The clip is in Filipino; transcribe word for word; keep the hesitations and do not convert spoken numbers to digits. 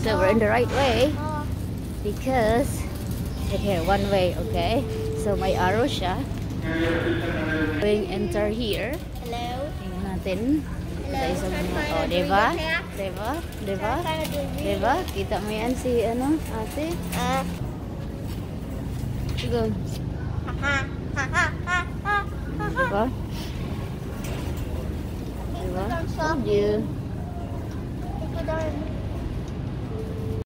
So we're in the right way because okay, one way, okay. So may arrow siya. Going enter here. Hello. Tingnan natin. Tayo sa mga, Hello. oh, diba? Diba? Diba? Diba? Kita mo yan si, ano, ate? Ah. Sige. Diba? Diba? Told you. Ikaw daw.